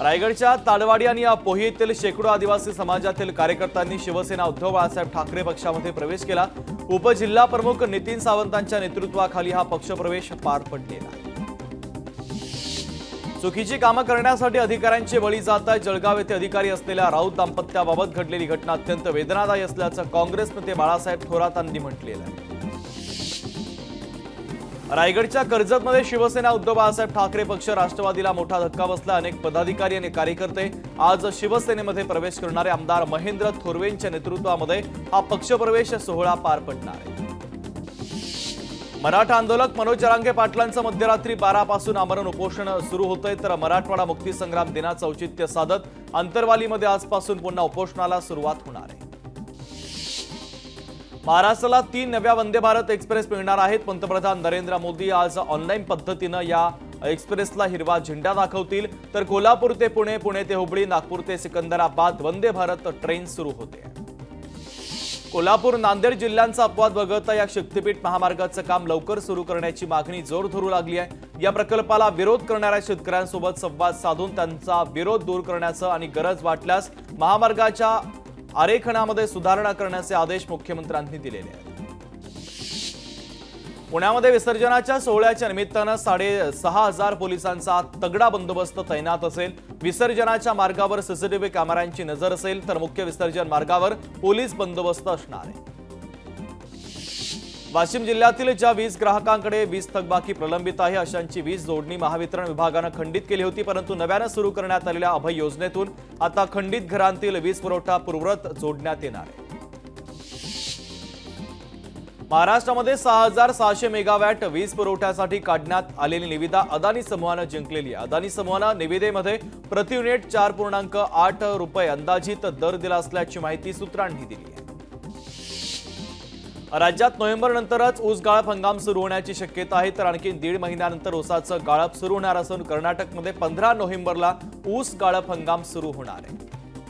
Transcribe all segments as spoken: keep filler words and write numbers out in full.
रायगडच्या ताडवाडी आणि पोही येथील शेकडो आदिवासी समाजातील कार्यकर्त्यांनी शिवसेना उद्धव बाळासाहेब ठाकरे पक्षामध्ये प्रवेश केला। उपजिल्हा प्रमुख नितीन सावंतांच्या नेतृत्वाखाली हा पक्षप्रवेश पार पडलेला। चुकीची कामे करण्यासाठी अधिकाऱ्यांचे बळी जात आहेत। जळगाव येथे अधिकारी असलेल्या राऊत दाम्पत्याबाबत घडलेली घटना अत्यंत वेदनादायी असल्याचं काँग्रेस नेते बाळासाहेब थोरातांनी म्हटलेलं आहे। रायगडच्या कर्जतमध्ये शिवसेना उद्धव बाळासाहेब ठाकरे पक्ष राष्ट्रवादीला मोठा धक्का बसला। अनेक पदाधिकारी आणि कार्यकर्ते आज शिवसेनेमध्ये प्रवेश करणारे आमदार महेंद्र थोरवेंच्या नेतृत्वामध्ये हा पक्षप्रवेश सोहळा पार पडणार आहे। मराठा आंदोलक मनोज जरांगे पाटलांचं मध्यरात्री बारा पासून आमरण उपोषण सुरू होतंय, तर मराठवाडा मुक्ती संग्राम दिनाचं औचित्य साधत अंतरवालीमध्ये आजपासून पुन्हा उपोषणाला सुरुवात होणार आहे। महाराष्ट्राला तीन नव्या वंदे भारत एक्सप्रेस मिळणार आहेत। पंतप्रधान नरेंद्र मोदी आज ऑनलाईन पद्धतीनं या एक्सप्रेसला हिरवा झेंडा दाखवतील, तर कोल्हापूर ते पुणे, पुणे ते हुबळी, नागपूर ते सिकंदराबाद वंदे भारत ट्रेन सुरू होते। कोल्हापूर नांदेड जिल्ह्यांचा अपवाद वगळता या शक्तीपीठ महामार्गाचं काम लवकर सुरू करण्याची मागणी जोर धरू लागली आहे। या प्रकल्पाला विरोध करणाऱ्या शेतकऱ्यांसोबत संवाद साधून त्यांचा विरोध दूर करण्याचं आणि गरज वाटल्यास महामार्गाच्या आरेखनामध्ये सुधारणा करण्याचे आदेश मुख्यमंत्र्यांनी दिलेले आहेत। पुण्यामध्ये विसर्जनाच्या सोहळ्याच्या निमित्तानं साडे सहा हजार पोलिसांचा तगडा बंदोबस्त तैनात असेल। विसर्जनाच्या मार्गावर सीसीटीव्ही कॅमेऱ्यांची नजर असेल, तर मुख्य विसर्जन मार्गावर पोलीस बंदोबस्त असणार आहे। वाशिम जिल्ह्यातील ज्या वीज ग्राहकांकडे वीज थकबाकी प्रलंबित आहे अशांची वीज जोडणी महावितरण विभागानं खंडित केली होती, परंतु नव्यानं सुरू करण्यात आलेल्या अभय योजनेतून आता खंडित घरांतील वीज पुरवठा पूर्ववत जोडण्यात येणार आहे। महाराष्ट्रामध्ये सहा हजार सहाशे मेगावॅट वीज पुरवठ्यासाठी काढण्यात आलेली निविदा अदानी समूहानं जिंकलेली आहे। अदानी समूहानं निविदेमध्ये प्रति युनिट चार पूर्णांक आठ रुपये अंदाजित दर दिला असल्याची माहिती सूत्रांनी दिली आहे। राज्यात नोव्हेंबर नंतरच ऊस गाळप हंगाम सुरू होण्याची शक्यता आहे, तर आणखी दीड महिन्यानंतर ऊसाचं गाळप सुरू होणार असून कर्नाटकमध्ये पंधरा नोव्हेंबरला ऊस गाळप हंगाम सुरू होणार आहे।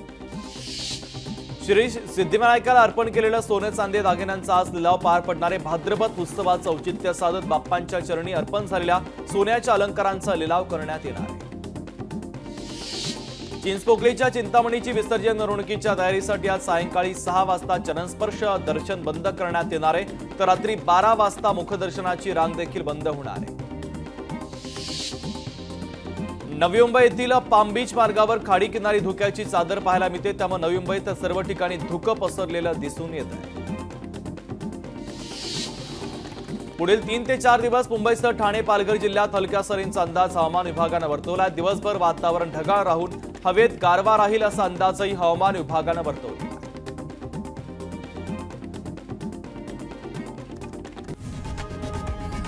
श्री सिद्धिविनायकाला अर्पण केलेलं सोने चांदी दागिन्यांचा आज लिलाव पार पडणार आहे। भाद्रपद उत्सवाचं औचित्य साधत बाप्पांच्या चरणी अर्पण झालेल्या सोन्याच्या अलंकारांचा लिलाव करण्यात येणार आहे। चिंचपोकलीच्या चिंतामणीची विसर्जन मिरवणुकीच्या तयारीसाठी आज सायंकाळी सहा वाजता चरणस्पर्श दर्शन बंद करण्यात येणार आहे, तर रात्री बारा वाजता मुखदर्शनाची रांग देखील बंद होणार आहे। नवी मुंबई येथील पाम बीच मार्गावर खाडी किनारी धुक्याची चादर पाहायला मिळते, त्यामुळे नवी मुंबईत सर्व ठिकाणी धुकं पसरलेलं दिसून येत आहे। पुढील तीन ते चार दिवस मुंबईसह ठाणे पालघर जिल्ह्यात हलक्या सरींचा अंदाज हवामान विभागानं वर्तवला। दिवसभर वातावरण ढगाळ राहून हवेत गारवा राहील असा अंदाजही हवामान विभागानं वर्तवला।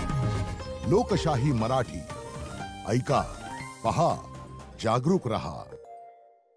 लोकशाही मराठी ऐका, पहा, जागरूक रहा।